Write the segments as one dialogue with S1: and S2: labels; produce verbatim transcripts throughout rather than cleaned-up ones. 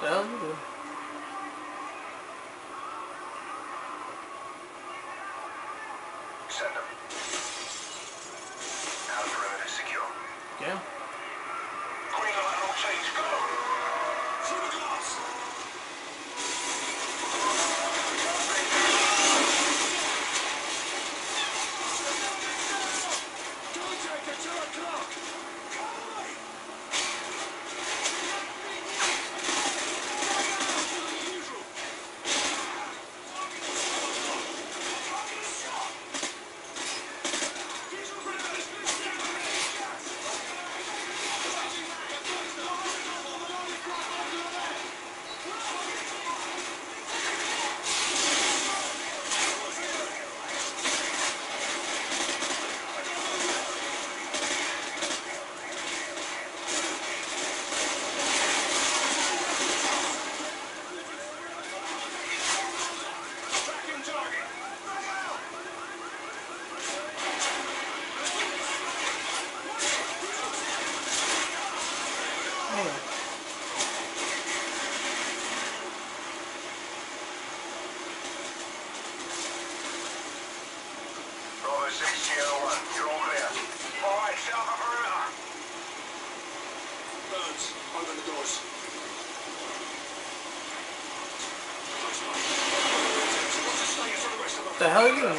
S1: The hell you do?
S2: Send them. Outer perimeter secure.
S1: Okay.
S2: Green light on all teams, go! Through the glass! Contact at two o'clock! Open the doors.
S1: What the hell are you doing?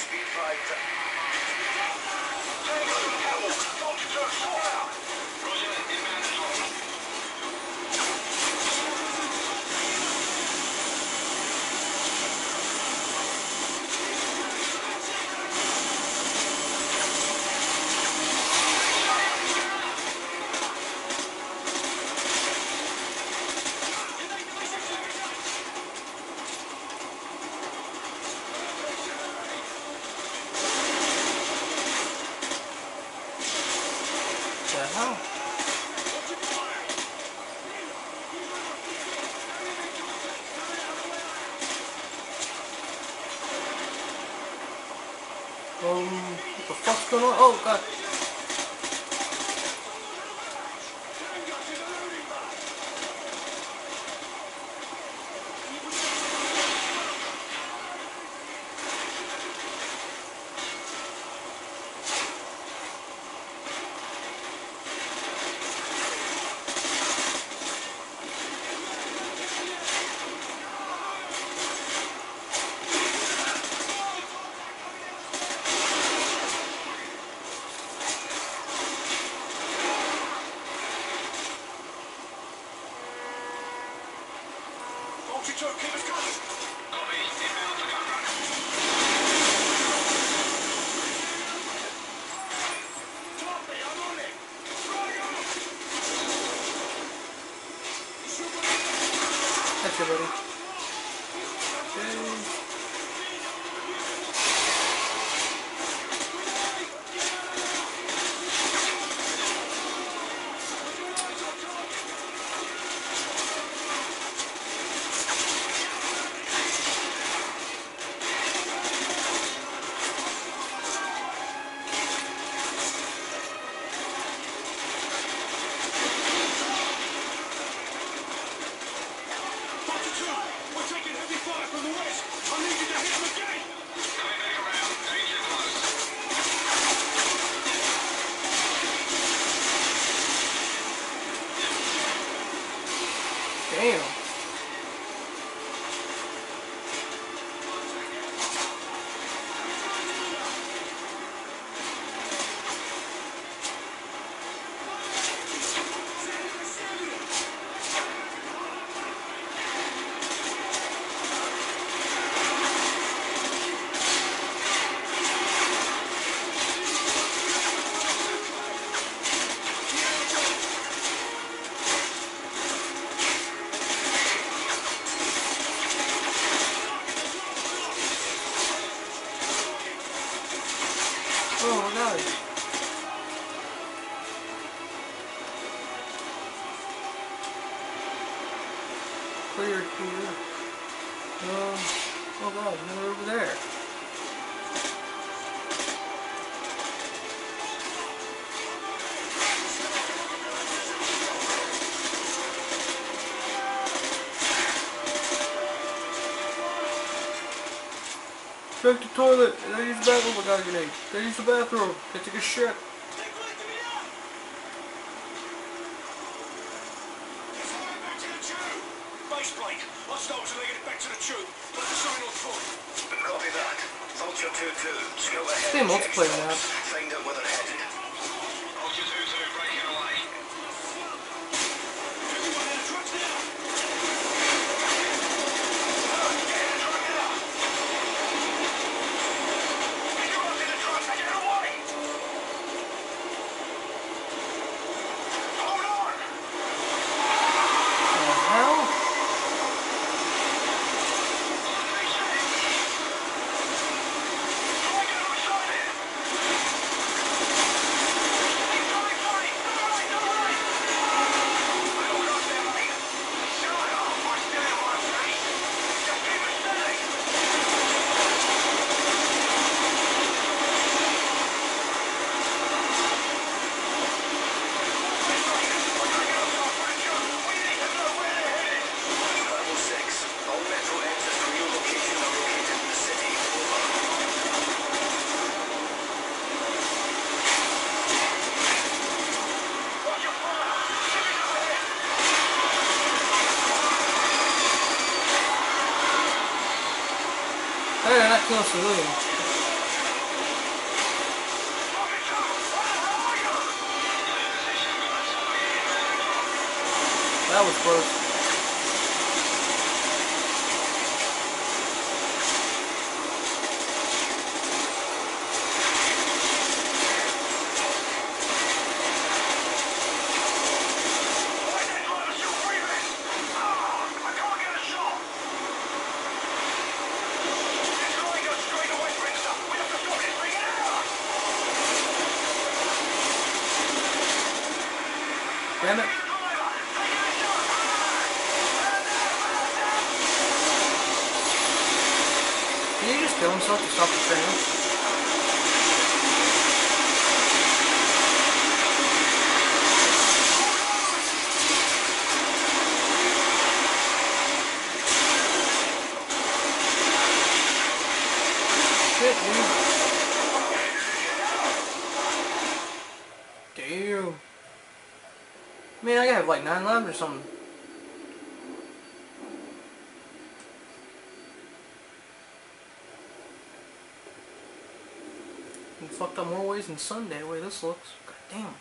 S1: What the hell? Um, what the fuck's going on? Oh god.
S2: Keep us coming! Copy. Inbound to gun runner. Copy, I'm on it!
S1: That's your buddy. Okay. Damn. Oh no. Clear here. Um, oh god, they're over there. Check the toilet. They use the bathroom. I got a grenade. They use the bathroom. They take a shit.
S2: Baseplate. Hostiles are legging it back to the tube. Put the sign on foot. Copy that. Vulture two two. Scout ahead.
S1: Stay multiplayer now.
S2: Find out where they're headed. Vulture two two breaking away. Everyone in the trucks now. Get in the truck now. Everyone's in the truck. Get away. Hold on.
S1: The hell? Hey, they're not killing civilians. That was close. Damn it. Did he just kill himself to stop the train? Shit, dude. Damn. Man, I have like nine lives or something. I'm fucked up more ways than Sunday, the way this looks. God damn.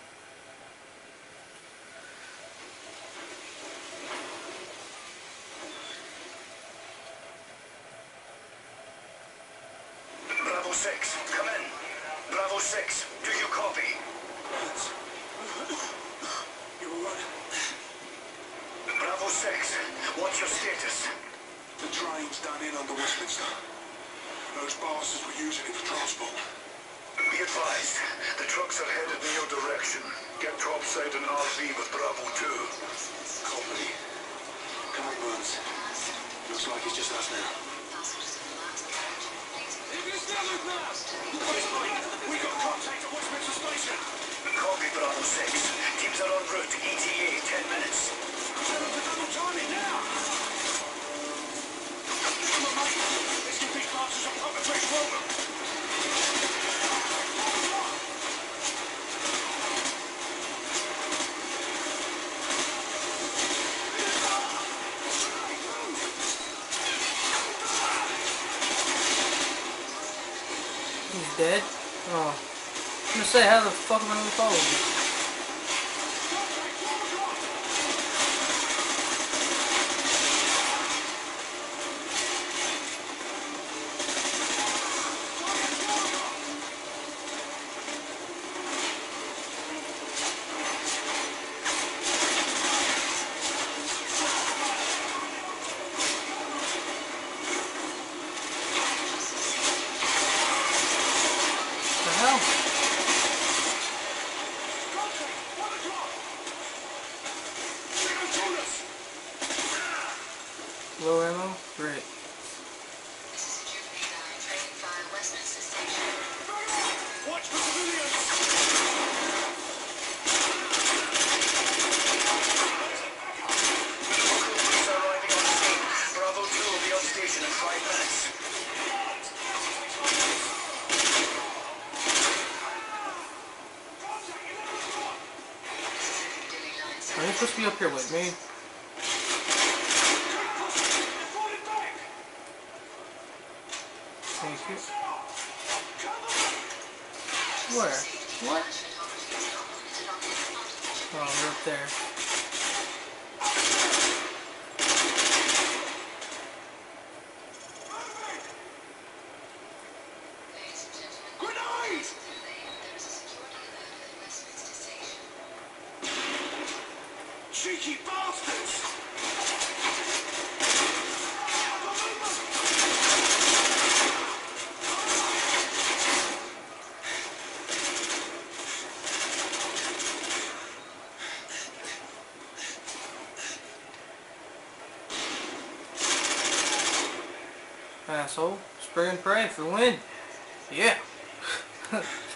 S2: Bravo six, come in. Bravo six, do you copy? You alright? Bravo six, what's your status? The train's done in under Westminster. Those bastards were using it for transport. Be advised, the trucks are headed in your direction. Get topside and R V with Bravo two. Copy. Come on, Burns. Looks like it's just us now. We got contact at Westminster Station. Copy, Bravo six. Teams are en route to E T A, ten minutes. Tell them to double time it now. Come on, mate. Let's give these bastards a proper fresh welcome.
S1: He's dead? Oh. I'm gonna say, how the fuck am I gonna follow him? Low ammo? Great.
S3: This is a Jubilee line training via Westminster Station.
S2: Watch for civilians! Local police are arriving on scene. Bravo two will be on station in five minutes.
S1: Are you supposed to be up here with me? Thank you. Where? What? Oh, they're up there.
S2: Grenade! Cheeky bastards!
S1: Asshole. Spray and pray for the win. Yeah.